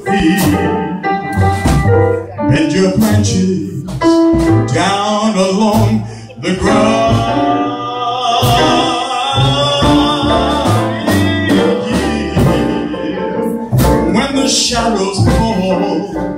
feet. Bend your branches down along the ground. When the shadows fall